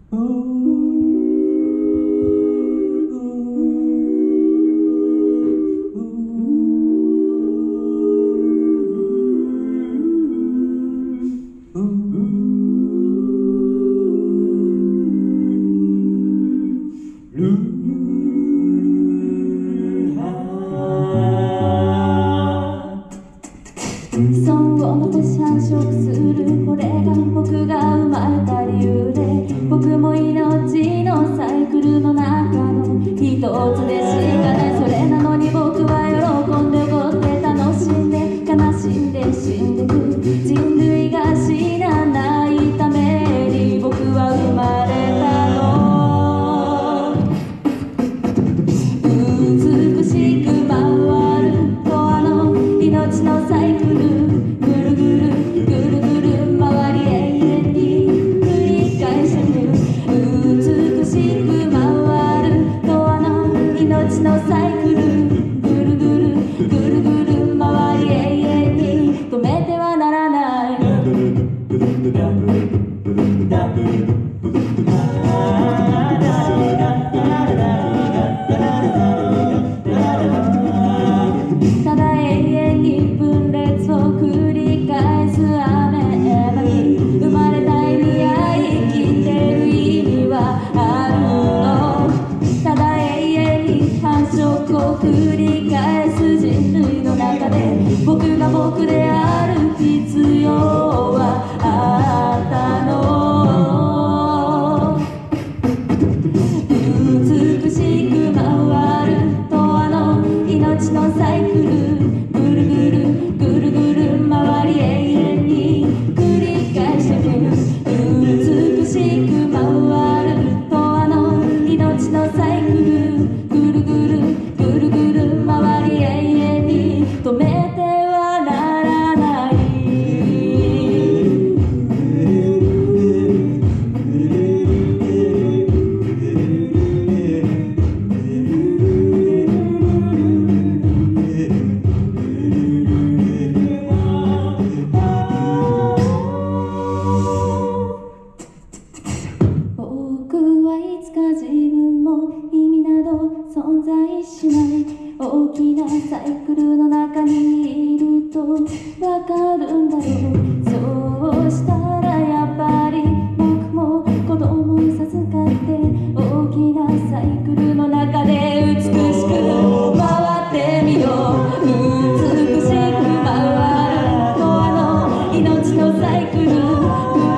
損を残し繁殖する、これが僕が生まれた理由で、僕も命のサイクルの中の一つでしかない。それなのに僕は喜んで踊って楽しんで悲しんで死んでく、人類が死なないために僕は生まれたの。美しく回るとあの命のサイクル、ぐるぐるぐるぐる回り永遠に繰り返してく。美しく回るとあの命のサイクル、ぐるぐるぐるぐる回り永遠に止めてはならない。ただ永遠に分裂を繰り返す雨なに、生まれた意味や生きてる意味はあるの。ただ永遠に繁殖を繰り返す人類の中で、僕が僕である必要はあったの。美しく回るとあの命のサイクル、ぐるぐるぐるぐる回り永遠に繰り返してく。美しく回るとあの命のサイクル、ぐるぐるぐるぐる回り永遠に止めてはならない。僕はいつか自分も意味など存在しない、大きなサイクルの中にいるとわかるんだろう。そうしたらやっぱり僕も子供を授かって、大きなサイクルの中で美しく回ってみよう。美しく回るとあの命のサイクル、